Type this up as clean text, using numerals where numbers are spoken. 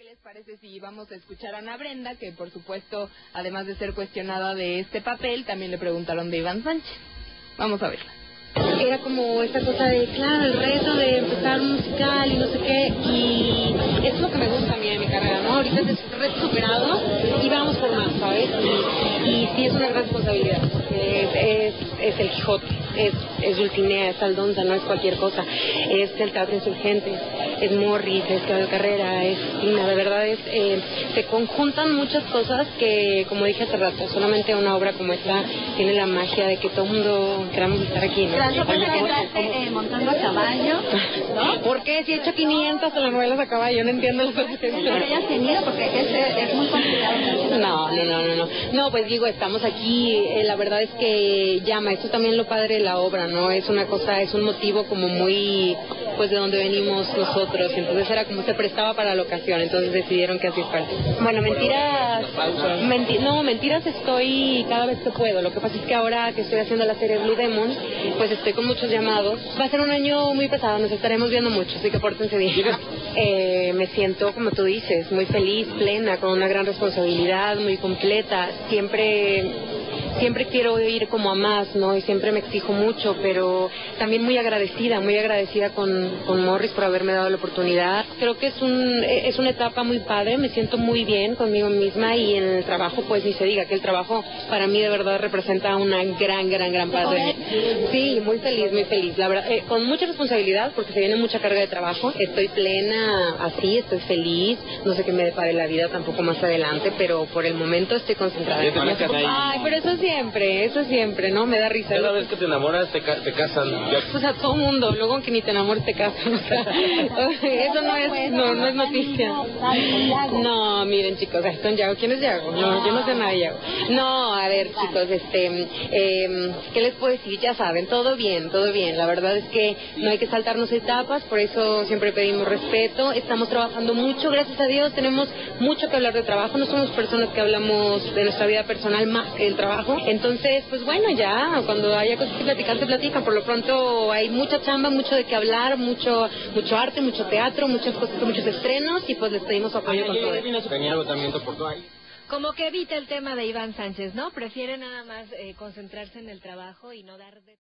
¿Qué les parece si vamos a escuchar a Ana Brenda, que por supuesto, además de ser cuestionada de este papel, también le preguntaron de Iván Sánchez? Vamos a verla. Era como esta cosa de, claro, el reto de empezar un musical y no sé qué, y es lo que me gusta a mí de mi carrera, ¿no? Ahorita es el reto superado y vamos por más, ¿sabes? Y sí es una gran responsabilidad, porque es el Quijote, es Dulcinea, es Aldonza, no es cualquier cosa, es el Teatro Insurgente, es Morris, es Claudio Carrera, es Tina, de verdad se conjuntan muchas cosas que, como dije hace rato, solamente una obra como esta tiene la magia de que todo el mundo queramos estar aquí, ¿no? Montando a caballo, ¿no? ¿Por qué? Si he hecho 500 telenovelas a caballo, no entiendo los efectos. Pero hayas tenido, porque es muy complicado. No, pues digo, estamos aquí, la verdad es que llama, esto también lo padre de la obra, ¿no? Es una cosa, es un motivo como muy, pues de donde venimos nosotros, entonces era como se prestaba para la ocasión, entonces decidieron que así fuera. Bueno, mentiras estoy cada vez que puedo, lo que pasa es que ahora que estoy haciendo la serie Blue Demon, pues estoy con muchos llamados. Va a ser un año muy pesado, nos estaremos viendo mucho, así que pórtense bien. Me siento, como tú dices, muy feliz, plena, con una gran responsabilidad, muy completa. Siempre quiero ir como a más, ¿no? Y siempre me exijo mucho, pero también muy agradecida con Morris por haberme dado la oportunidad. Creo que es una etapa muy padre, me siento muy bien conmigo misma y en el trabajo, pues ni se diga, que el trabajo para mí de verdad representa una gran parte. Sí, muy feliz, la verdad, con mucha responsabilidad porque se viene mucha carga de trabajo. Estoy plena, así, estoy feliz, no sé qué me depare la vida tampoco más adelante, pero por el momento estoy concentrada. Ay, pero eso siempre, ¿no? Me da risa. Cada vez que te enamoras te casan. Pues a todo mundo, luego que ni te enamores te casan. O sea, eso no es noticia. No, miren chicos, Gastón Yago, ¿quién es Yago? No, yo no sé nada de Yago. No, a ver chicos, ¿qué les puedo decir? Ya saben, todo bien. La verdad es que no hay que saltarnos etapas, por eso siempre pedimos respeto. Estamos trabajando mucho, gracias a Dios, tenemos mucho que hablar de trabajo. No somos personas que hablamos de nuestra vida personal más que el trabajo. Entonces, pues bueno, ya, cuando haya cosas que platicar, se platican. Por lo pronto hay mucha chamba, mucho de qué hablar, mucho arte, mucho teatro, muchas cosas, muchos estrenos, y pues les pedimos apoyo con todo eso. Como que evita el tema de Iván Sánchez, ¿no? Prefiere nada más concentrarse en el trabajo y no dar...